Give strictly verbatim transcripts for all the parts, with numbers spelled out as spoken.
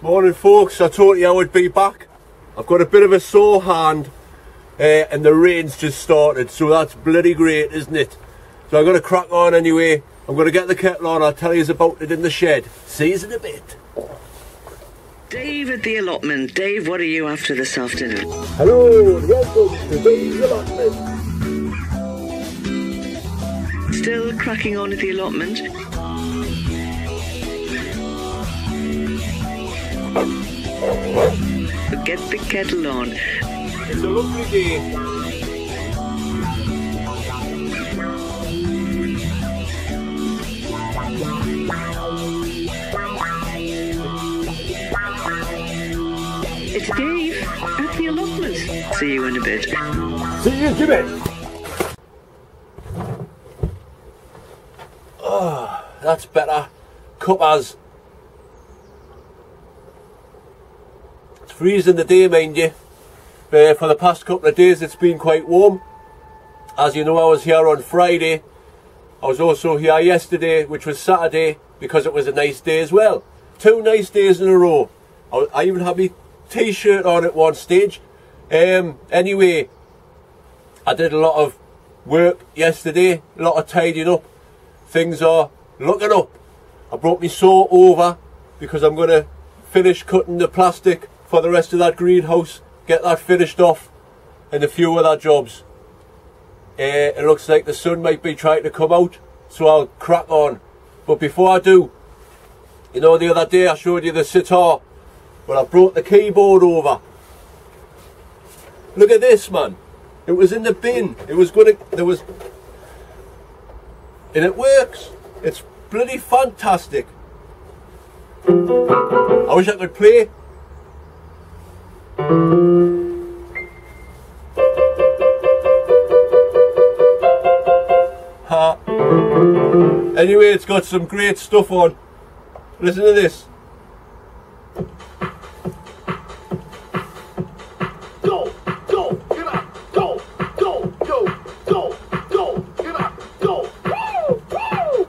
Morning folks, I told you I would be back. I've got a bit of a sore hand uh, and the rain's just started, so that's bloody great, isn't it? So I'm going to crack on anyway. I'm going to get the kettle on, I'll tell you about it in the shed. See you in a bit. Dave at the allotment. Dave, what are you after this afternoon? Hello and welcome to Dave's allotment. Still cracking on at the allotment? Get the kettle on. It's a lovely day. It's Dave at the allotment. See you in a bit. See you in a bit. Oh, that's better. Cuppers. It's freezing the day, mind you. Uh, for the past couple of days it's been quite warm. As you know, I was here on Friday. I was also here yesterday, which was Saturday, because it was a nice day as well. Two nice days in a row. I, I even had my t-shirt on at one stage. Um, anyway, I did a lot of work yesterday, a lot of tidying up. Things are looking up. I brought my saw over because I'm going to finish cutting the plastic for the rest of that greenhouse, get that finished off, and a few other jobs. Uh, it looks like the sun might be trying to come out, so I'll crack on. But before I do, you know, the other day I showed you the sitar. Well, I brought the keyboard over. Look at this, man. It was in the bin. It was going to, there was, and it works. It's bloody fantastic. I wish I could play. Ha. Anyway, it's got some great stuff on. Listen to this. Go, go, get up, go, go, go, go, go, get up, go. Woo, woo.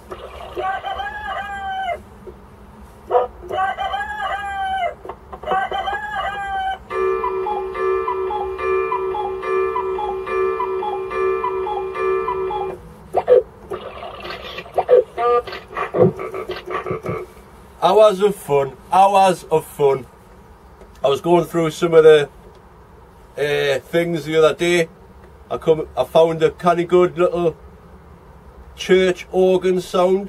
Hours of fun, hours of fun. I was going through some of the uh, things the other day. I come, I found a kind of good little church organ sound.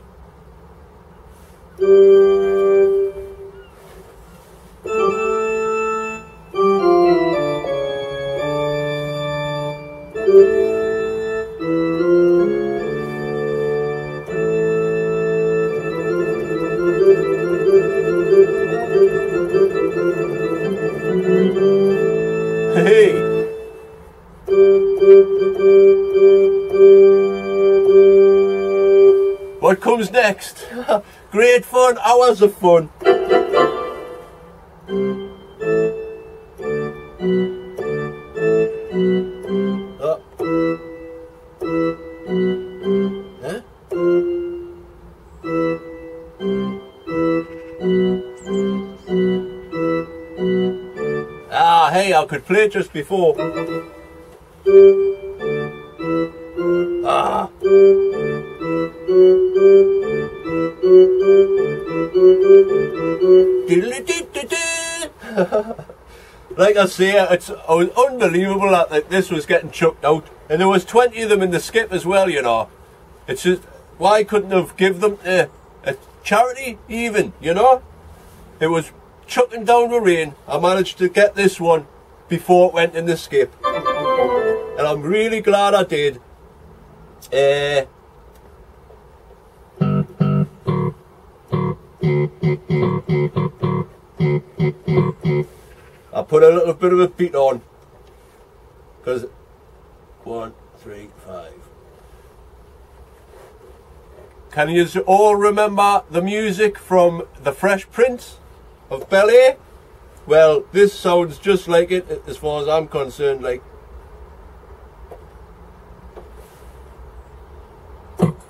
Hey! What comes next? Great fun, hours of fun. Oh. Huh? Ah, hey, I could play just before. Ah. Like I say, it's unbelievable that this was getting chucked out, and there was twenty of them in the skip as well. You know, it's just, why couldn't have give them to a charity even? You know, it was chucking down the rain. I managed to get this one before it went in the skip, and I'm really glad I did. Uh, I put a little bit of a beat on, because one, three, five. Can you all remember the music from The Fresh Prince of Bel-Air? Well, this sounds just like it as far as I'm concerned. Like,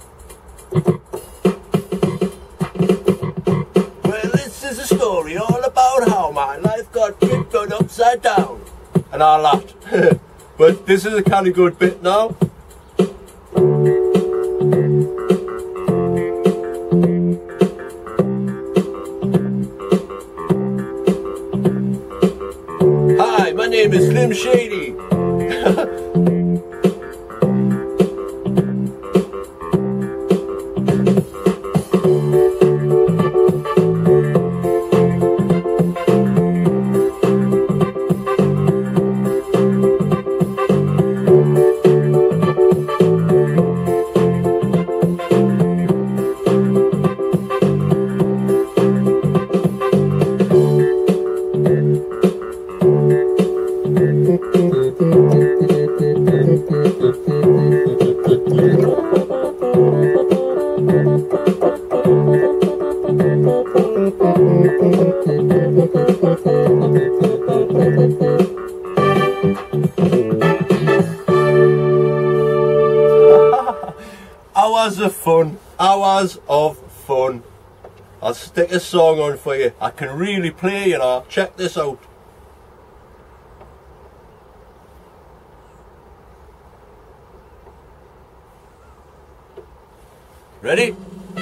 well, this is a story all about my life got flipped upside down, and all that. But this is a kind of good bit now. Hi, my name is Slim Shady. Hours of fun, hours of fun. I'll stick a song on for you. I can really play, you know. Check this out. Ready?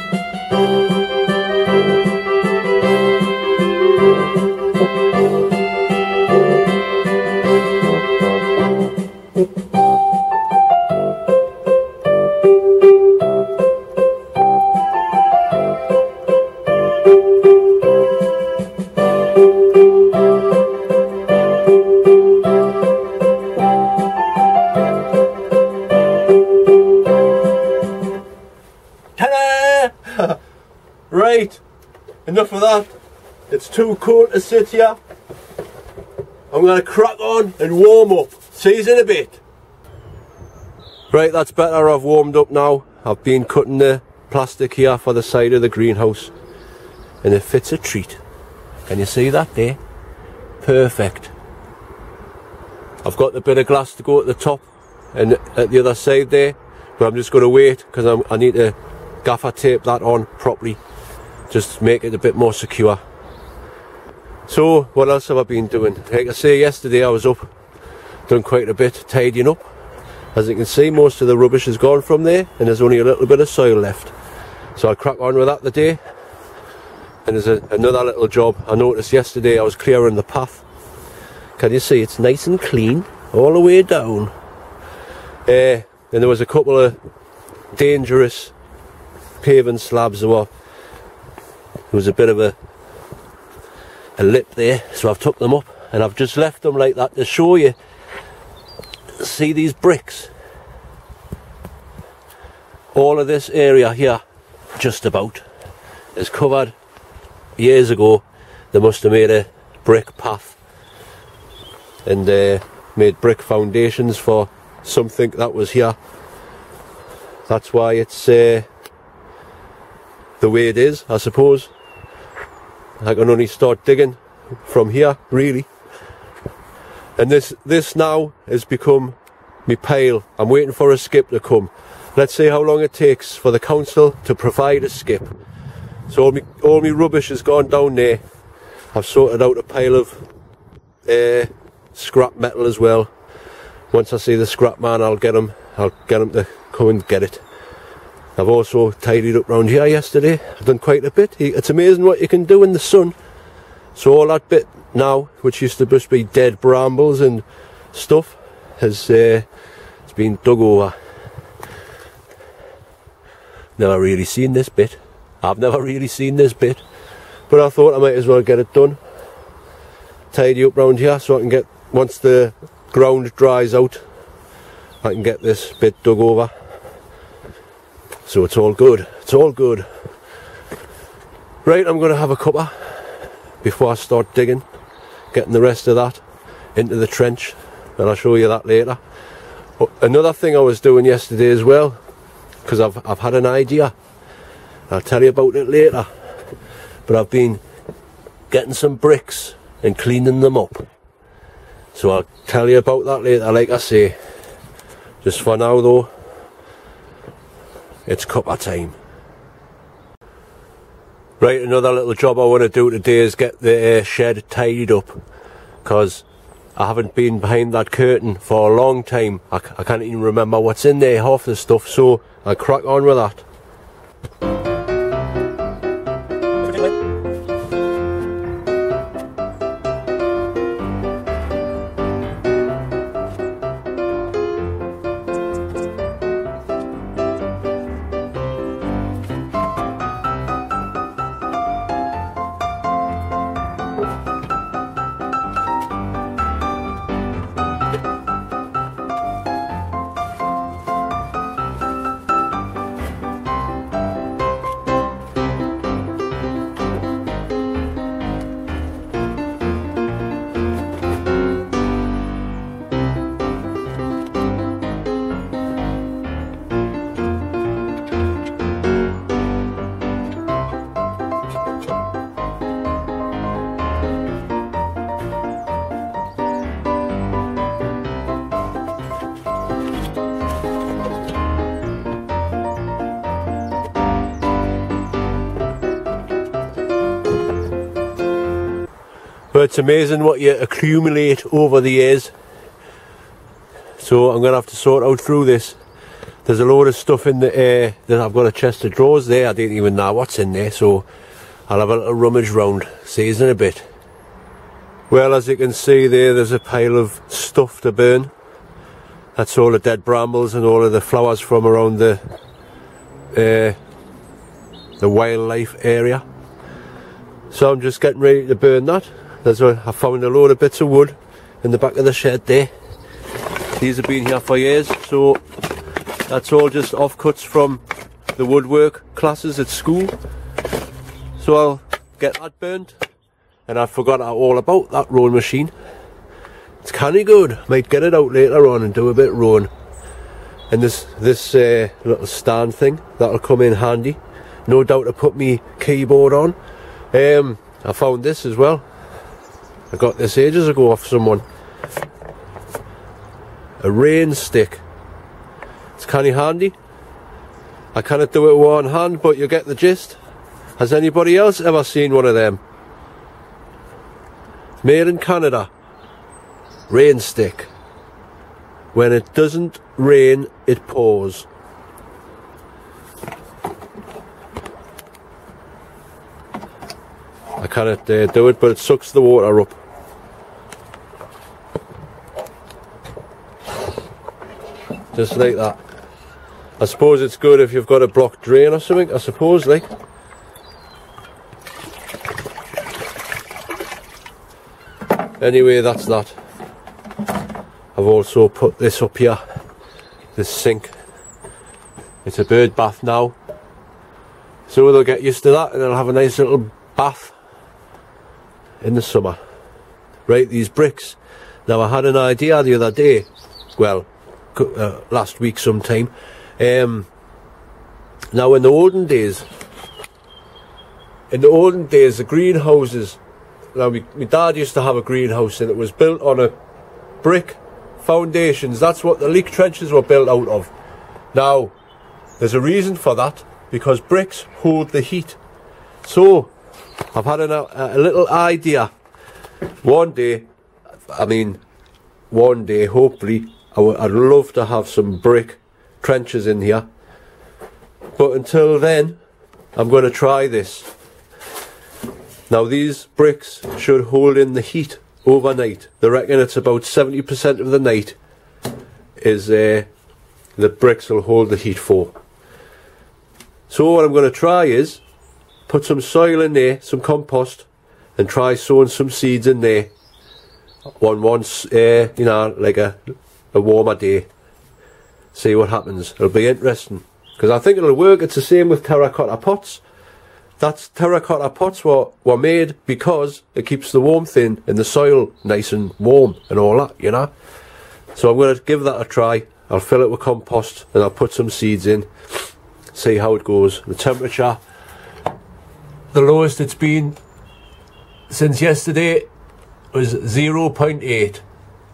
Right, enough of that. It's too cold to sit here. I'm going to crack on and warm up. See you in a bit. Right, that's better. I've warmed up now. I've been cutting the plastic here for the side of the greenhouse, and it fits a treat. Can you see that there? Perfect. I've got the bit of glass to go at the top and at the other side there, but I'm just going to wait because I need to gaffer tape that on properly, just to make it a bit more secure. So what else have I been doing? Like I say, yesterday I was up, done quite a bit tidying up. As you can see, most of the rubbish is gone from there and there's only a little bit of soil left. So I'll crack on with that today. And there's a, another little job. I noticed yesterday I was clearing the path. Can you see it's nice and clean all the way down? Uh, and there was a couple of dangerous paving slabs. There were, there was a bit of a a lip there, so I've took them up and I've just left them like that to show you. See these bricks? All of this area here, just about, is covered. Years ago they must have made a brick path and uh, made brick foundations for something that was here. That's why it's uh, the way it is, I suppose. I can only start digging from here, really. And this this now has become my pile. I'm waiting for a skip to come. Let's see how long it takes for the council to provide a skip. So all my, all my rubbish has gone down there. I've sorted out a pile of uh, scrap metal as well. Once I see the scrap man, I'll get him. I'll get him to come and get it. I've also tidied up round here yesterday. I've done quite a bit. It's amazing what you can do in the sun. So all that bit now, which used to just be dead brambles and stuff, has uh, it's been dug over. Never really seen this bit. I've never really seen this bit. But I thought I might as well get it done. Tidy up round here so I can get, once the ground dries out, I can get this bit dug over. So it's all good, it's all good. Right, I'm going to have a cuppa before I start digging, getting the rest of that into the trench, and I'll show you that later. But another thing I was doing yesterday as well, because I've, I've had an idea, I'll tell you about it later, but I've been getting some bricks and cleaning them up. So I'll tell you about that later, like I say. Just for now though, it's cuppa time. Right, another little job I want to do today is get the uh, shed tidied up, because I haven't been behind that curtain for a long time. I, I can't even remember what's in there, half the stuff, so I'll crack on with that. But it's amazing what you accumulate over the years. So I'm going to have to sort out through this. There's a load of stuff in the uh, that I've got a chest of drawers there. I didn't even know what's in there, so I'll have a little rummage round, see in a bit. Well, as you can see there, there's a pile of stuff to burn. That's all the dead brambles and all of the flowers from around the uh, the wildlife area. So I'm just getting ready to burn that. There's a, I found a load of bits of wood in the back of the shed there. These have been here for years, so that's all just offcuts from the woodwork classes at school. So I'll get that burnt. And I forgot all about that rowing machine. It's kinda good. Might get it out later on and do a bit of rowing. And this this uh, little stand thing, that'll come in handy. No doubt to put me keyboard on. Um, I found this as well. I got this ages ago off someone. A rain stick. It's kinda handy. I cannot do it with one hand, but you get the gist. Has anybody else ever seen one of them? Made in Canada. Rain stick. When it doesn't rain, it pours. I cannot uh, do it, but it sucks the water up. Just like that. I suppose it's good if you've got a blocked drain or something, I suppose, like. Anyway, that's that. I've also put this up here, this sink. It's a bird bath now, so they'll get used to that and they'll have a nice little bath in the summer. Right, these bricks. Now I had an idea the other day, well, uh, last week sometime. Um, now in the olden days, in the olden days, the greenhouses. Now, my, my dad used to have a greenhouse and it was built on a brick foundations. That's what the leak trenches were built out of. Now, there's a reason for that, because bricks hold the heat. So, I've had an, a, a little idea. One day, I mean, one day, hopefully, I w I'd love to have some brick trenches in here. But until then, I'm going to try this. Now these bricks should hold in the heat overnight. They reckon it's about seventy percent of the night is uh, the bricks will hold the heat for. So what I'm going to try is put some soil in there, some compost, and try sowing some seeds in there on once, uh, you know, like a, a warmer day. See what happens. It'll be interesting, because I think it'll work. It's the same with terracotta pots. That's terracotta pots were, were made because it keeps the warmth in and the soil nice and warm and all that, you know. So I'm going to give that a try. I'll fill it with compost and I'll put some seeds in, see how it goes. The temperature, the lowest it's been since yesterday was zero point eight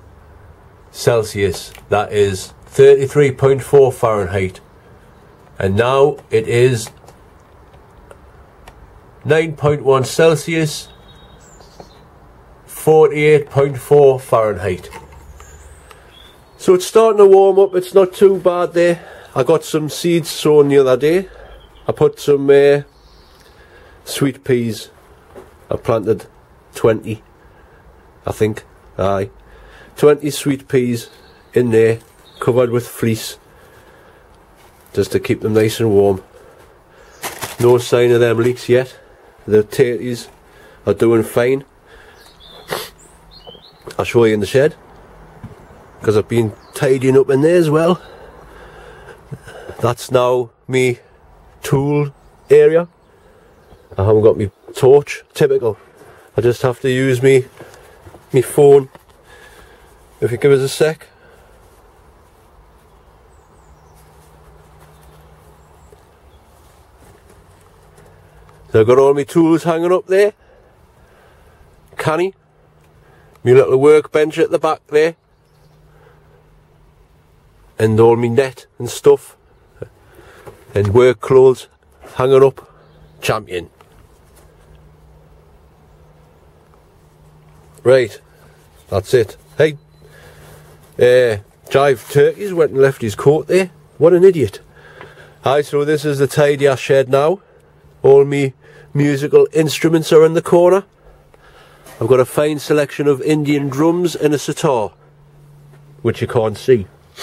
Celsius. That is thirty-three point four Fahrenheit. And now it is nine point one Celsius, forty-eight point four Fahrenheit. So it's starting to warm up, it's not too bad there. I got some seeds sown the other day. I put some uh, sweet peas. I planted twenty, I think, aye. twenty sweet peas in there, covered with fleece, just to keep them nice and warm. No sign of them leaks yet. The tatties are doing fine. I'll show you in the shed, because I've been tidying up in there as well. That's now me tool area. I haven't got my torch, typical. I just have to use me me phone. If you give us a sec. So I've got all my tools hanging up there. Canny. My little workbench at the back there. And all my net and stuff. And work clothes hanging up. Champion. Right. That's it. Hey. Uh, Jive Turkeys went and left his coat there. What an idiot. Aye, so this is the tidy ass shed now. All me musical instruments are in the corner. I've got a fine selection of Indian drums and a sitar, which you can't see.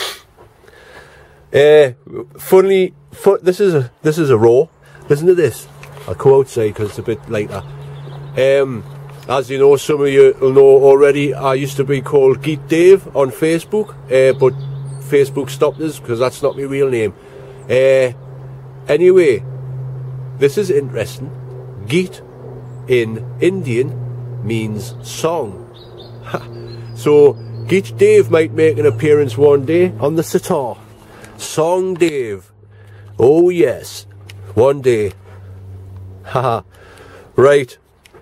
Uh, funnily, fu this is a this is a raw. Listen to this. I'll go outside because it's a bit later. Um, as you know, some of you will know already, I used to be called Geet Dave on Facebook, uh, but Facebook stopped us because that's not my real name. Uh, anyway, this is interesting. Geet in Indian means song. So Geet Dave might make an appearance one day on the sitar. Song Dave. Oh yes, one day. Haha. Right.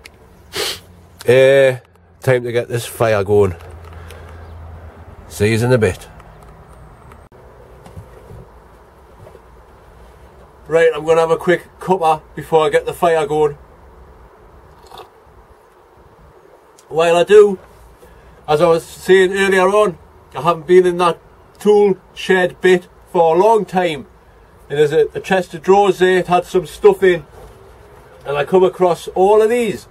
Uh, time to get this fire going. See you in a bit. Right, I'm going to have a quick cuppa before I get the fire going. While I do, as I was saying earlier on, I haven't been in that tool shed bit for a long time. And there's a, a chest of drawers there, it had some stuff in. And I come across all of these.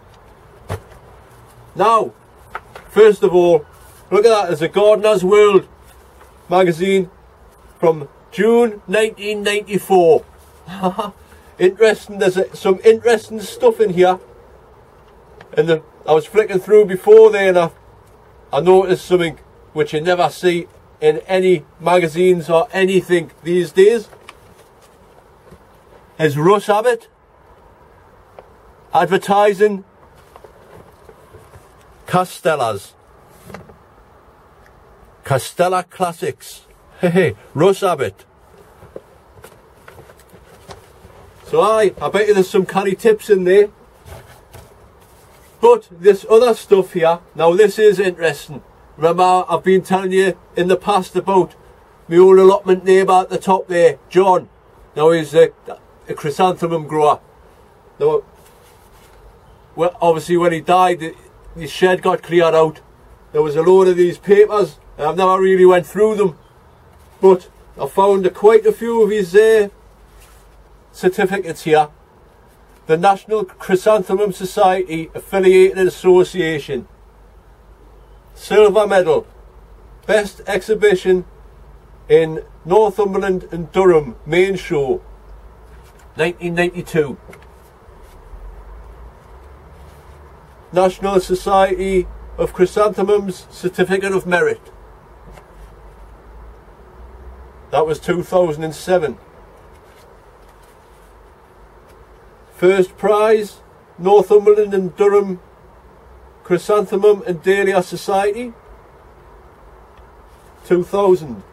Now, first of all, look at that, there's a Gardener's World magazine from June nineteen ninety-four. Interesting, there's a, some interesting stuff in here. And the, I was flicking through before there and I, I noticed something which you never see in any magazines or anything these days. Is Russ Abbott advertising Castellas. Castella Classics. Hey, hey, Russ Abbott. So I, I bet you there's some canny tips in there. But this other stuff here, now this is interesting. Remember, I've been telling you in the past about my old allotment neighbour at the top there, John. Now he's a, a chrysanthemum grower. Now, well, obviously when he died, the, the shed got cleared out. There was a load of these papers, and I've never really went through them. But I found uh, quite a few of his uh, certificates here. The National Chrysanthemum Society Affiliated Association. Silver medal. Best exhibition in Northumberland and Durham main show. nineteen ninety-two. National Society of Chrysanthemums Certificate of Merit. That was two thousand seven. First prize, Northumberland and Durham Chrysanthemum and Dahlia Society, two thousand.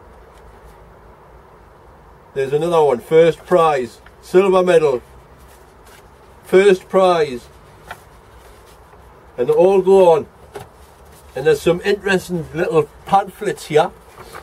There's another one, first prize, silver medal, first prize. And they all go on. And there's some interesting little pamphlets here.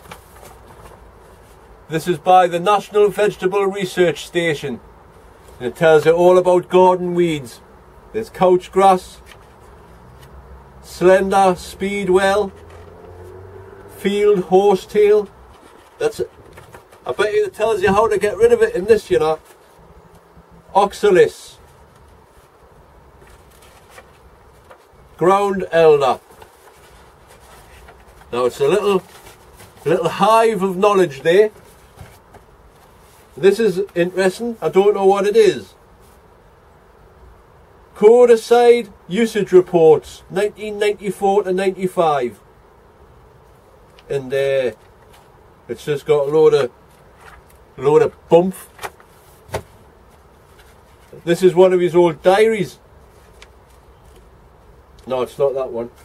This is by the National Vegetable Research Station. And it tells you all about garden weeds. There's couch grass, slender speedwell, field horsetail. That's it. I bet you it tells you how to get rid of it in this, you know. Oxalis, ground elder. Now it's a little, little hive of knowledge there. This is interesting. I don't know what it is. Codicide usage reports, nineteen ninety-four to ninety-five, and uh, it's just got a load of, load of bump. This is one of his old diaries. No, it's not that one.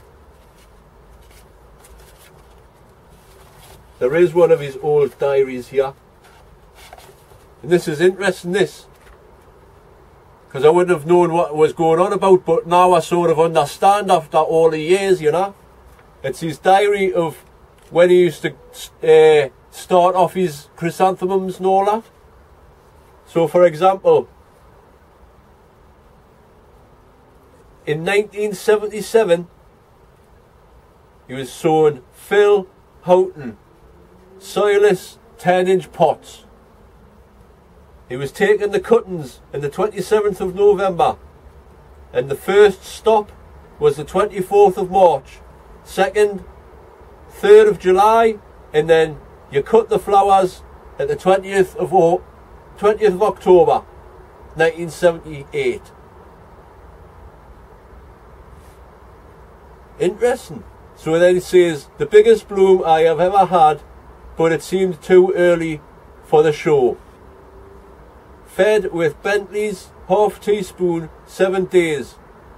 There is one of his old diaries here. And this is interesting, this. Because I wouldn't have known what was going on about, but now I sort of understand after all the years, you know. It's his diary of when he used to uh, start off his chrysanthemums and all that. So, for example, in nineteen seventy-seven, he was sowing Phil Houghton soilless ten inch pots. He was taking the cuttings on the twenty-seventh of November, and the first stop was the twenty-fourth of March, second, third of July, and then you cut the flowers at the twentieth of October, nineteen seventy-eight. Interesting. So then it says, the biggest bloom I have ever had, but it seemed too early for the show. Fed with Bentley's half teaspoon, seven days.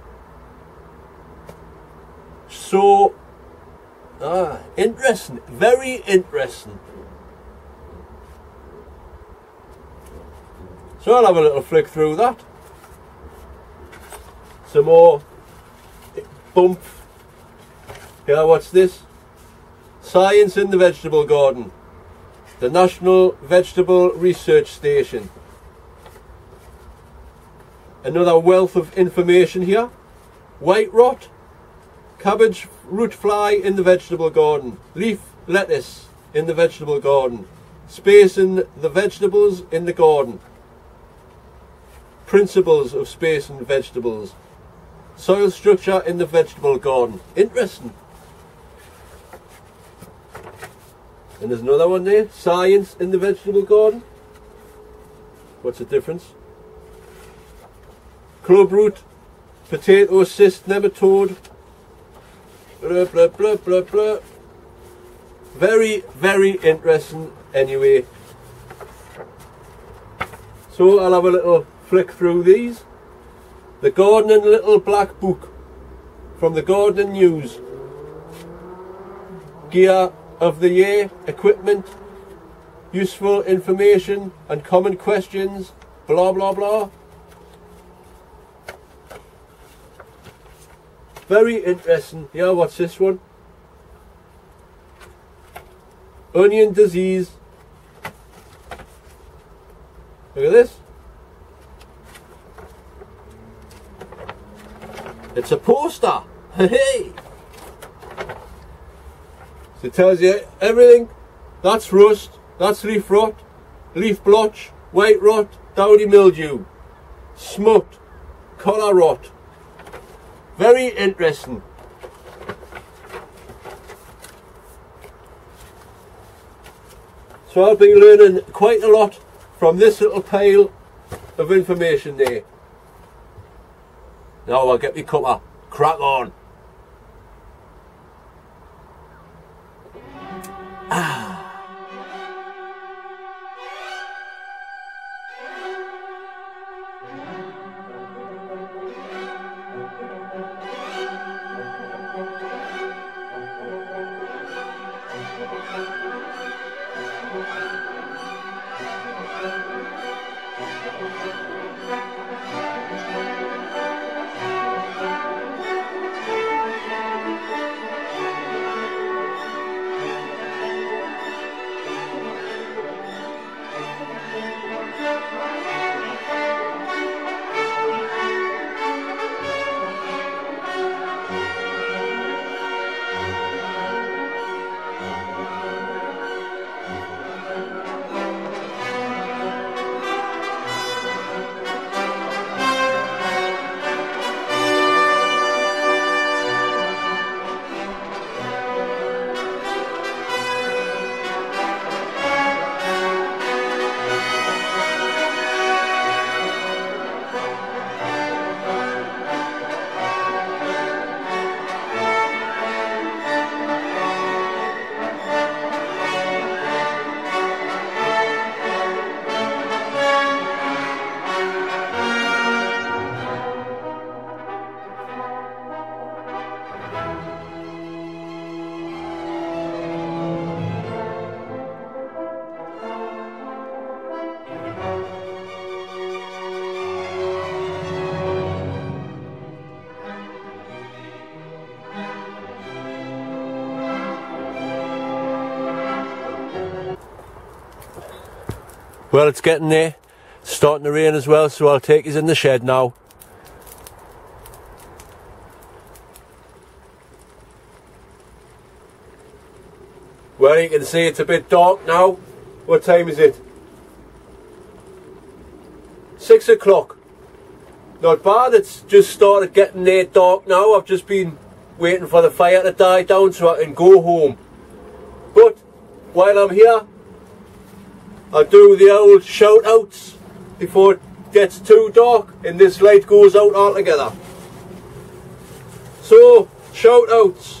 So, ah, interesting, very interesting. So I'll have a little flick through that. Some more bump. Yeah, what's this? Science in the Vegetable Garden. The National Vegetable Research Station. Another wealth of information here. White rot, cabbage root fly in the vegetable garden, leaf lettuce in the vegetable garden, spacing the vegetables in the garden, principles of spacing vegetables, soil structure in the vegetable garden. Interesting. And there's another one there, science in the vegetable garden. What's the difference? Clubroot, potato cyst nematode, blah blah blah blah blah. Very, very interesting anyway. So I'll have a little flick through these. The Gardening Little Black Book from the Gardening News. Gear of the year, equipment, useful information and common questions, blah blah blah. Very interesting. Yeah, what's this one? Onion disease. Look at this. It's a poster. Hey! So it tells you everything. That's rust, that's leaf rot, leaf blotch, white rot, downy mildew, smut, collar rot. Very interesting. So I've been learning quite a lot from this little pile of information there. Now I'll get me cuppa. Crack on. Ah. Well, it's getting there. It's starting to rain as well, so I'll take you in the shed now. Well, you can see it's a bit dark now. What time is it? Six o'clock. Not bad, it's just started getting near dark now. I've just been waiting for the fire to die down so I can go home. But while I'm here, I'll do the old shout outs before it gets too dark and this light goes out altogether. So, shout outs.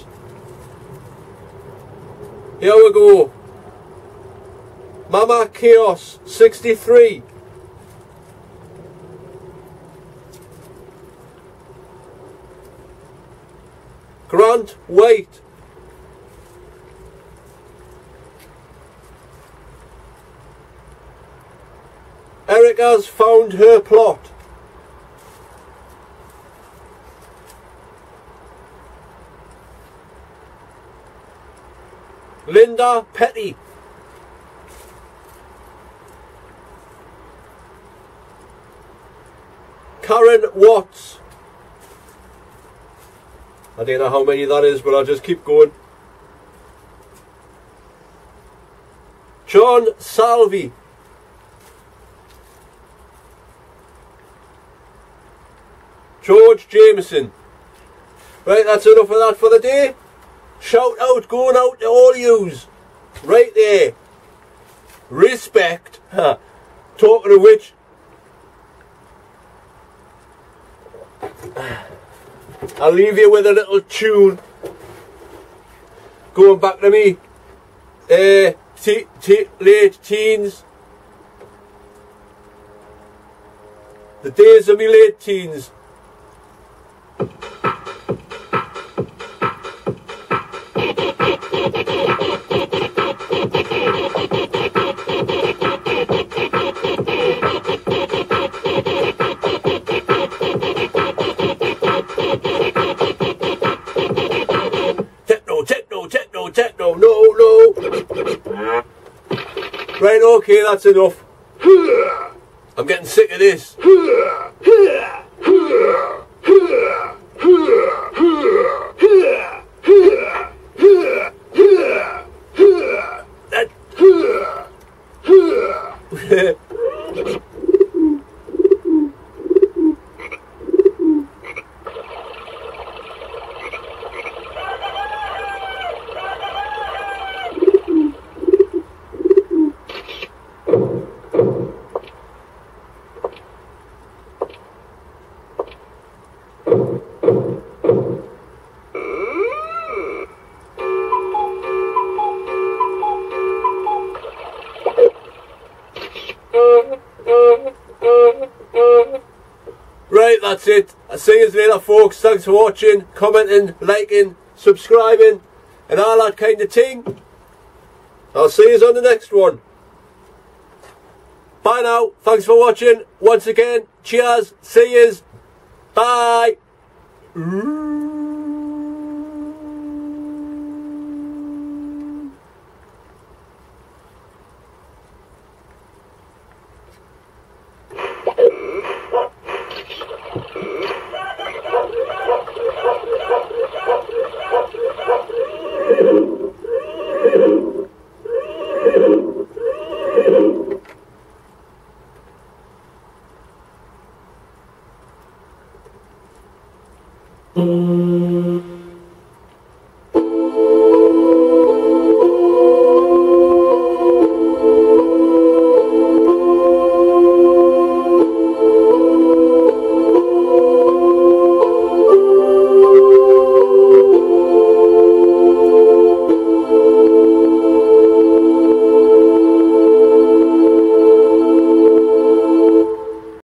Here we go. Mama Chaos sixty-three. Grant White. Erica's found her plot. Linda Petty. Karen Watts. I don't know how many that is, but I'll just keep going. John Salvi. George Jameson. Right, that's enough of that for the day. Shout out going out to all yous. Right there. Respect. Talking of which, I'll leave you with a little tune. Going back to me uh, te te late teens. The days of me late teens. Techno, no, no. Right, okay, that's enough. I'm getting sick of this. That Right, that's it. I'll see you later, folks. Thanks for watching, commenting, liking, subscribing, and all that kind of thing. I'll see you on the next one. Bye now. Thanks for watching. Once again, cheers. See yous. Bye. Mm-hmm.